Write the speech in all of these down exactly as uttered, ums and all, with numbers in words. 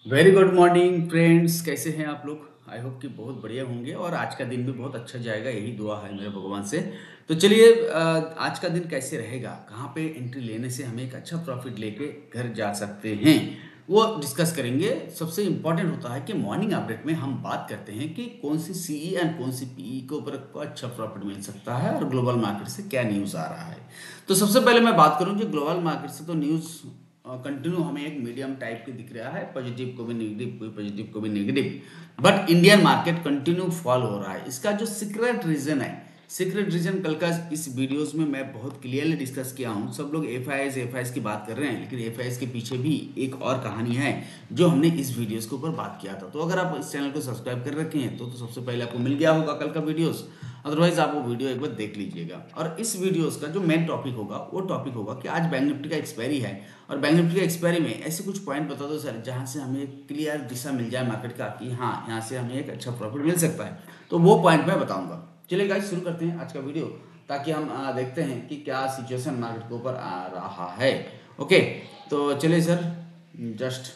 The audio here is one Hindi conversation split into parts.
वेरी गुड मॉर्निंग फ्रेंड्स, कैसे हैं आप लोग। आई होप कि बहुत बढ़िया होंगे और आज का दिन भी बहुत अच्छा जाएगा, यही दुआ है मेरे भगवान से। तो चलिए, अ, आज का दिन कैसे रहेगा, कहाँ पे एंट्री लेने से हमें एक अच्छा प्रॉफिट लेके घर जा सकते हैं, वो डिस्कस करेंगे। सबसे इम्पोर्टेंट होता है कि मॉर्निंग अपडेट में हम बात करते हैं कि कौन सी सीई एंड कौन सी पीई के ऊपर को अच्छा प्रॉफिट मिल सकता है और ग्लोबल मार्केट से क्या न्यूज़ आ रहा है। तो सबसे पहले मैं बात करूँ कि ग्लोबल मार्केट से तो न्यूज़ कंटिन्यू हमें एक मीडियम टाइप की दिख रहा है, पॉजिटिव को भी नेगेटिव, कोई पॉजिटिव को भी negative. But Indian market continue fall हो रहा है। इसका जो सीक्रेट रीजन है, सीक्रेट रीजन कल का इस वीडियोस में मैं बहुत क्लियरली डिस्कस किया हूँ। सब लोग F I S F I S की बात कर रहे हैं, लेकिन एफ आई एस के पीछे भी एक और कहानी है जो हमने इस वीडियोस के ऊपर बात किया था। तो अगर आप इस चैनल को सब्सक्राइब कर रखे हैं तो, तो सबसे पहले आपको मिल गया होगा कल का वीडियोस। अदरवाइज आप वो वीडियो एक बार देख लीजिएगा। और इस वीडियोस का जो मेन टॉपिक होगा वो टॉपिक होगा कि आज बैंक निफ्टी का एक्सपायरी है, और बैंक निफ्टी के एक्सपायरी में ऐसे कुछ पॉइंट बता दो सर जहां से हमें क्लियर दिशा मिल जाए मार्केट का कि हाँ, यहाँ से हमें एक अच्छा प्रॉफिट मिल सकता है। तो वो पॉइंट मैं बताऊंगा। चलिए गाइस, शुरू करते हैं आज का वीडियो, ताकि हम आ, देखते हैं कि क्या सिचुएशन मार्केट के ऊपर आ रहा है। ओके, तो चलिए सर, जस्ट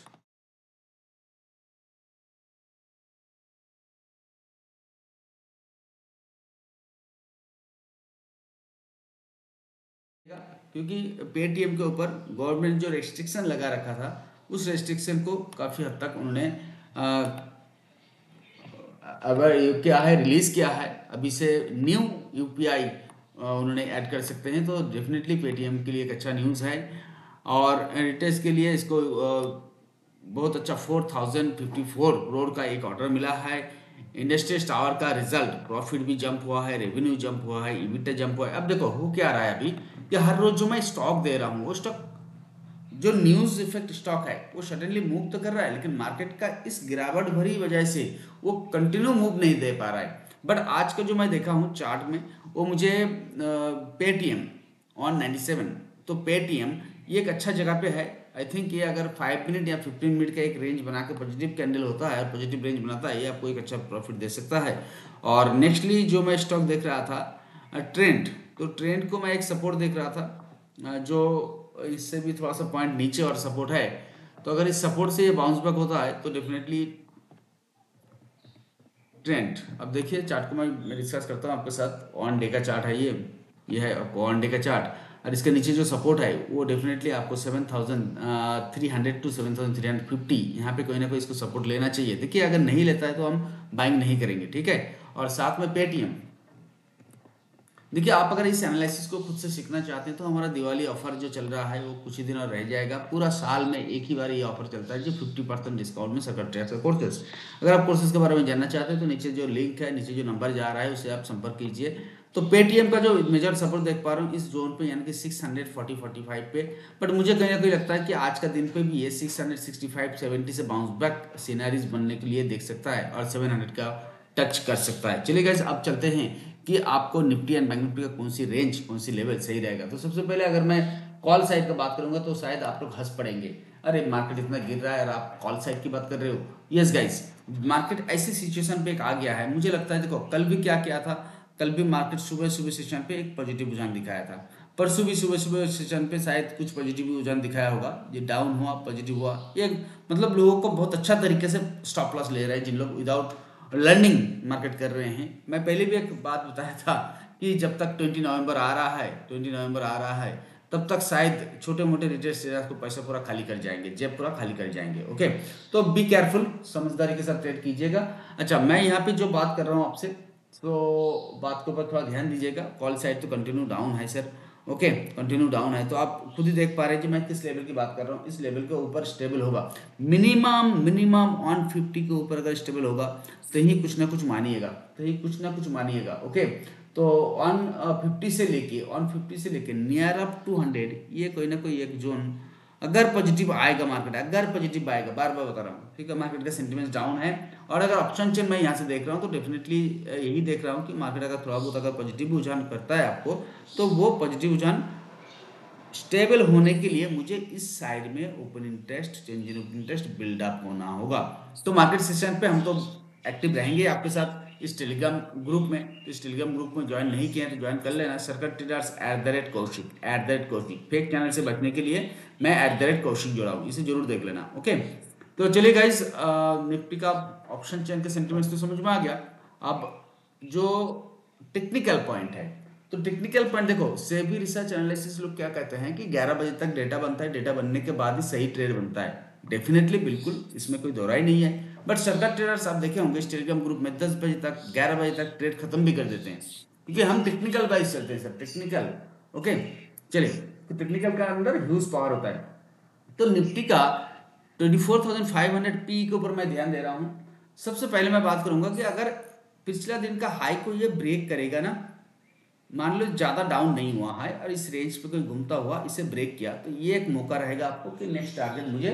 क्योंकि पेटीएम के ऊपर गवर्नमेंट जो रेस्ट्रिक्शन लगा रखा था, उस रेस्ट्रिक्शन को काफ़ी हद तक उन्होंने आ, अब ये क्या है, रिलीज़ किया है। अभी से न्यू यूपीआई उन्होंने ऐड कर सकते हैं, तो डेफिनेटली पेटीएम के लिए एक अच्छा न्यूज़ है। और रिटेल्स के लिए इसको अ, बहुत अच्छा four thousand fifty four crore का एक ऑर्डर मिला है। इंडस्ट्रियल टावर का रिजल्ट, प्रॉफिट भी जंप हुआ है, रेवेन्यू जंप हुआ है, ईबिटा जंप हुआ है। अब देखो हो क्या रहा है अभी, कि हर रोज जो मैं स्टॉक दे रहा हूँ वो स्टॉक, जो न्यूज इफेक्ट स्टॉक है, वो सडनली मूव तो कर रहा है, लेकिन मार्केट का इस गिरावट भरी वजह से वो कंटिन्यू मूव नहीं दे पा रहा है। बट आज का जो मैं देखा हूँ चार्ट में, वो मुझे पेटीएम ऑन नाइन्टी सेवन, तो पेटीएम ये एक अच्छा जगह पे है। आई थिंक ये अगर फाइव मिनट या फिफ्टीन मिनट का एक रेंज बना के पॉजिटिव कैंडल होता है और पॉजिटिव रेंज बनाता है, ये आपको एक अच्छा प्रॉफिट दे सकता है। और नेक्स्टली जो मैं स्टॉक देख रहा था ट्रेंड, तो ट्रेंड को मैं एक सपोर्ट देख रहा था, अ, जो इससे भी थोड़ा सा पॉइंट नीचे और सपोर्ट है। तो अगर इस सपोर्ट से ये बाउंस बैक होता है तो डेफिनेटली ट्रेंड, अब देखिए चार्ट को मैं डिस्कस करता हूँ आपके साथ। ऑन डे का चार्ट है ये ये है आपको ऑन डे का चार्ट, और इसके नीचे जो सपोर्ट है वो डेफिनेटली आपको seven thousand three hundred two seven thousand three hundred fifty, यहाँ पे कोई ना कोई इसको सपोर्ट लेना चाहिए। देखिए अगर नहीं लेता है तो हम बाइंग नहीं करेंगे, ठीक है। और साथ में पेटीएम, देखिए आप अगर इस एनालिसिस को खुद से सीखना चाहते हैं तो हमारा दिवाली ऑफर जो चल रहा है वो कुछ ही दिन और रह जाएगा। पूरा साल में एक ही बार ये ऑफर चलता है, जो फिफ्टी परसेंट डिस्काउंट में सकल ट्रैक्स का कोर्सेज। अगर आप कोर्सेज के बारे में जानना चाहते हैं तो नीचे जो लिंक है, नीचे जो नंबर जा रहा है उससे आप संपर्क कीजिए। तो पेटीएम का जो मेजर सपोर्ट देख पा रहा हूँ इस जोन पे, यानी कि six hundred forty forty five पे। बट मुझे कहीं ना कहीं लगता है कि आज का दिन पे भी ये six hundred sixty five seventy से बाउंस बैक सीनरीज बनने के लिए देख सकता है, और सेवन हंड्रेड का टच कर सकता है। चलिए गाइस, अब चलते हैं कि आपको निफ्टी एंड बैंक निफ्टी का कौन सी रेंज, कौन सी लेवल सही रहेगा। तो सबसे पहले अगर मैं कॉल साइड का बात करूंगा तो शायद आप लोग हंस पड़ेंगे, अरे मार्केट इतना गिर रहा है और आप कॉल साइड की बात कर रहे हो। यस गाइस, मार्केट ऐसी सिचुएशन पे एक आ गया है। मुझे लगता है देखो, कल भी क्या किया था, कल भी मार्केट सुबह सुबह सेशन पे एक पॉजिटिव रुझान दिखाया था। परसों भी सुबह सुबह सेशन पे शायद कुछ पॉजिटिव रुझान दिखाया होगा, ये डाउन हुआ पॉजिटिव हुआ। ये मतलब लोगों को बहुत अच्छा तरीके से स्टॉप लॉस ले रहे हैं जिन लोग विदाउट लर्निंग मार्केट कर रहे हैं। मैं पहले भी एक बात बताया था कि जब तक ट्वेंटी नवंबर आ रहा है ट्वेंटी नवंबर आ रहा है तब तक शायद छोटे मोटे रिटेल शेयर को पैसा पूरा खाली कर जाएंगे, जेब पूरा खाली कर जाएंगे। ओके, तो बी केयरफुल, समझदारी के साथ ट्रेड कीजिएगा। अच्छा, मैं यहाँ पे जो बात कर रहा हूँ आपसे, तो बात के ऊपर थोड़ा ध्यान दीजिएगा। कॉल साइड तो कंटिन्यू डाउन है सर, ओके, कंटिन्यू डाउन है। तो आप खुद ही देख पा रहे हैं कि मैं किस लेवल की बात कर रहा हूँ। इस लेवल के ऊपर स्टेबल होगा, मिनिमम मिनिमम ऑन फिफ्टी के ऊपर अगर स्टेबल होगा तो ही कुछ ना कुछ मानिएगा, तो ही कुछ ना कुछ मानिएगा। ओके, तो ऑन फिफ्टी से लेके ऑन फिफ्टी से लेके नियर अप टू हंड्रेड, ये कोई ना कोई एक जोन अगर पॉजिटिव आएगा मार्केट, अगर पॉजिटिव आएगा, बार बार बता रहा हूँ, ठीक है। मार्केट का सेंटिमेंट डाउन है, और अगर ऑप्शन चेन मैं यहाँ से देख रहा हूँ तो डेफिनेटली यही देख रहा हूँ कि मार्केट अगर थोड़ा बहुत अगर पॉजिटिव रुझान करता है आपको, तो वो पॉजिटिव रुझान स्टेबल होने के लिए मुझे इस साइड में open interest, change in open interest buildup होना होगा। तो मार्केट सेशन पे हम तो एक्टिव रहेंगे आपके साथ इस टेलीग्राम ग्रुप में। इस टेलीग्राम ग्रुप में ज्वाइन नहीं किए हैं तो ज्वाइन कर लेना, circuit traders at the rate Kaushik, at the rate Kaushik. Fake channel से बचने के लिए मैं एट द रेट कौशिक जोड़ा हूँ, इसे जरूर देख लेना। ओके, तो चलिए गाइस, निफ्टी का ऑप्शन चेन के सेंटिमेंट्स तो समझ में आ गया। अब जो टेक्निकल पॉइंट है, तो टेक्निकल पॉइंट देखो, सेबी रिसर्च एनालिसिस लोग क्या कहते हैं कि ग्यारह बजे तक डेटा बनता है, डेटा बनने के बाद ही सही ट्रेड बनता है। डेफिनेटली, बिल्कुल, इसमें कोई दोहराई नहीं है। बट श्रद्धा ट्रेडर्स आप देखे होंगे इस टेलीग्राम ग्रुप में दस बजे तक ग्यारह बजे तक ट्रेड खत्म भी कर देते हैं, क्योंकि हम टेक्निकल वाइज चलते हैं सर, टेक्निकल। ओके, चलिए, तो टेक्निकल का अंदर ह्यूज पावर होता है। तो निफ्टी का twenty four thousand five hundred P के ऊपर मैं ध्यान दे रहा हूँ। सबसे पहले मैं बात करूंगा कि अगर पिछला दिन का हाई को ये ब्रेक करेगा ना, मान लो ज़्यादा डाउन नहीं हुआ है और इस रेंज पे कोई घूमता हुआ इसे ब्रेक किया, तो ये एक मौका रहेगा आपको कि नेक्स्ट टारगेट मुझे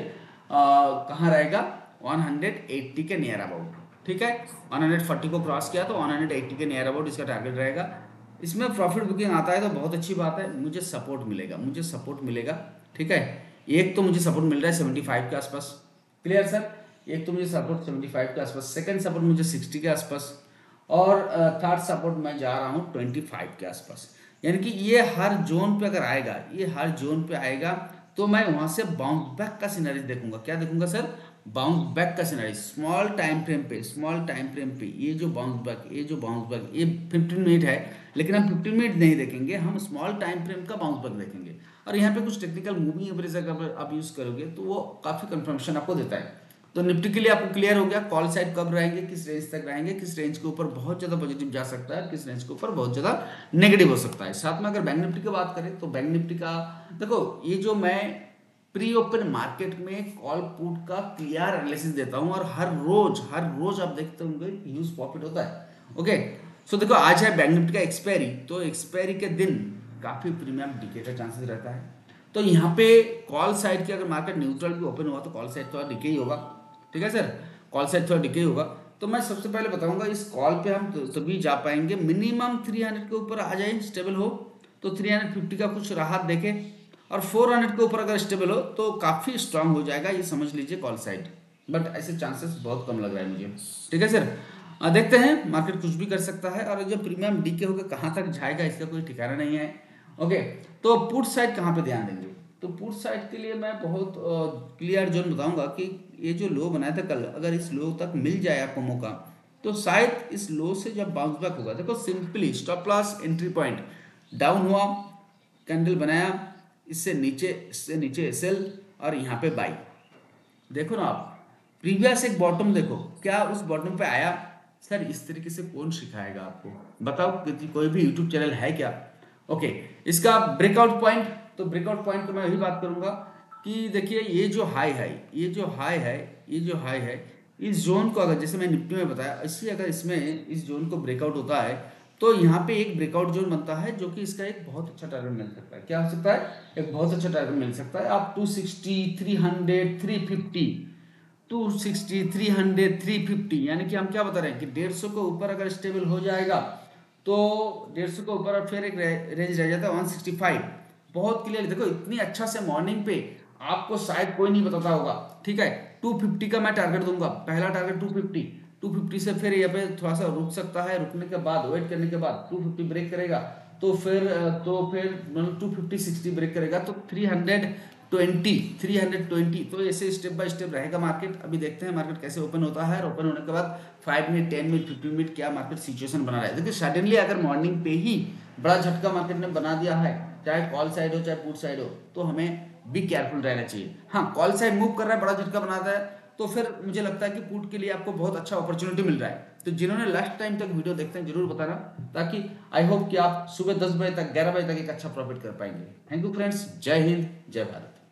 कहाँ रहेगा, वन एट्टी के नियर अबाउट। ठीक है, वन फोर्टी को क्रॉस किया तो वन एट्टी के नियर अबाउट इसका टारगेट रहेगा। इसमें प्रॉफिट बुकिंग आता है तो बहुत अच्छी बात है, मुझे सपोर्ट मिलेगा, मुझे सपोर्ट मिलेगा। ठीक है, एक तो मुझे सपोर्ट मिल रहा है सेवेंटी फाइव के आसपास, क्लियर सर, एक तो मुझे सपोर्ट सेवेंटी फाइव के आसपास, सेकंड सपोर्ट मुझे सिक्सटी के आसपास, और थर्ड सपोर्ट मैं जा रहा हूँ ट्वेंटी फाइव के आसपास। यानी कि ये हर जोन पे अगर आएगा, ये हर जोन पे आएगा तो मैं वहाँ से बाउंस बैक का सिनेरियो देखूंगा। क्या देखूंगा सर? बाउंस बैक का सिनेरियो, स्मॉल टाइम फ्रेम पे, स्मॉल टाइम फ्रेम पे ये जो बाउंस बैक, ये जो बाउंस बैक, ये फिफ्टीन मिनट है, लेकिन हम फिफ्टीन मिनट नहीं देखेंगे, हम स्मॉल टाइम फ्रेम का बाउंस बैक देखेंगे। और यहाँ पे कुछ टेक्निकल मूविंग एवरेज अगर आप यूज करोगे तो वो काफी कंफर्मेशन आपको देता है। तो निफ्टी के लिए आपको क्लियर हो गया कॉल साइड कब रहेंगे, किस रेंज तक रहेंगे, किस रेंज के ऊपर बहुत ज्यादा पॉजिटिव जा सकता है, किस रेंज के ऊपर बहुत ज्यादा नेगेटिव हो सकता है। साथ में अगर बैंक निफ्टी की बात करें तो बैंक निफ्टी का देखो, ये जो मैं प्री ओपन मार्केट में कॉल पुट का क्लियर एनालिसिस देता हूं और हर रोज हर रोज आप देखते होंगे ह्यूज प्रॉफिट होता है। ओके, सो देखो आज है बैंक निफ्टी का एक्सपायरी, तो एक्सपायरी के दिन काफी प्रीमियम डिके का चांसेस रहता है। तो यहाँ पे कॉल साइड की अगर मार्केट न्यूट्रल भी ओपन हुआ तो कॉल साइड थोड़ा डिके ही होगा। ठीक है सर, कॉल साइड थोड़ा डिके होगा। तो मैं सबसे पहले बताऊंगा इस कॉल पे हम तभी जा पाएंगे मिनिमम थ्री हंड्रेड के ऊपर आ जाए, स्टेबल हो तो थ्री फिफ्टी का कुछ राहत देखे, और फोर हंड्रेड के ऊपर अगर स्टेबल हो तो काफी स्ट्रांग हो जाएगा, ये समझ लीजिए कॉल साइड। बट ऐसे चांसेस बहुत कम लग रहा है मुझे। ठीक है सर, आ, देखते हैं, मार्केट कुछ भी कर सकता है, और जब प्रीमियम डीके होकर कहाँ तक जाएगा इसका कोई ठिकाना नहीं है। ओके, तो पुट साइड कहाँ पे ध्यान देंगे? तो पुट साइड के लिए मैं बहुत क्लियर जोन बताऊंगा कि ये जो लो बनाया था कल, अगर इस लो तक मिल जाए आपको मौका, तो शायद इस लो से जब बाउंस बैक होगा, देखो simply stop loss entry point down हुआ, कैंडल बनाया, इससे नीचे इससे नीचे सेल, और यहाँ पे बाई। देखो ना आप, प्रीवियस एक बॉटम देखो, क्या उस बॉटम पे आया? सर इस तरीके से कौन सिखाएगा आपको, बताओ, कि कोई भी यूट्यूब चैनल है क्या? ओके, इसका ब्रेकआउट पॉइंट, तो ब्रेकआउट पॉइंट तो मैं वही बात करूंगा कि देखिए ये जो हाई है, ये जो हाई है, ये जो हाई है, इस जोन को अगर, जैसे मैं निफ्टी में बताया, इसलिए अगर इसमें इस जोन को ब्रेकआउट होता है तो यहाँ पे एक ब्रेकआउट जोन बनता है, जो कि इसका एक बहुत अच्छा टारगेट मिल सकता है। क्या हो सकता है? एक बहुत अच्छा टारगेट मिल सकता है। आप two sixty, three hundred, three fifty, two sixty, three hundred, three fifty, यानी कि हम क्या बता रहे हैं कि डेढ़ सौ के ऊपर अगर स्टेबल हो जाएगा तो डेढ़ सौ के ऊपर फिर एक रेंज रह जाता है वन सिक्सटी फाइव। बहुत क्लियर देखो, इतनी अच्छा से मॉर्निंग पे आपको शायद कोई नहीं बताता होगा। ठीक है, टू फिफ्टी का मैं टारगेट दूंगा, पहला target two fifty, two fifty से फिर यहाँ पे थोड़ा सा रुक सकता है, रुकने के बाद वेट करने के बाद टू फिफ्टी ब्रेक करेगा तो फिर तो फिर टू फिफ्टी सिक्सटी ब्रेक करेगा तो three hundred twenty, three hundred twenty, तो ऐसे स्टेप बाय स्टेप रहेगा मार्केट। अभी देखते हैं मार्केट कैसे ओपन होता है, और ओपन होने के बाद five minute, ten minute, fifteen minute क्या मार्केट सिचुएशन बना रहा है। देखिए सडनली अगर मॉर्निंग पे ही बड़ा झटका मार्केट ने बना दिया है, चाहे कॉल साइड हो चाहे पुट साइड हो, तो हमें भी केयरफुल रहना चाहिए। हाँ, कॉल साइड मूव कर रहा है, बड़ा झटका बनाता है, तो फिर मुझे लगता है कि पुट के लिए आपको बहुत अच्छा अपॉर्चुनिटी मिल रहा है। तो जिन्होंने लास्ट टाइम तक वीडियो देखते हैं जरूर बताना, ताकि आई होप कि आप सुबह दस बजे तक, ग्यारह बजे तक एक अच्छा प्रॉफिट कर पाएंगे। थैंक यू फ्रेंड्स, जय हिंद, जय भारत।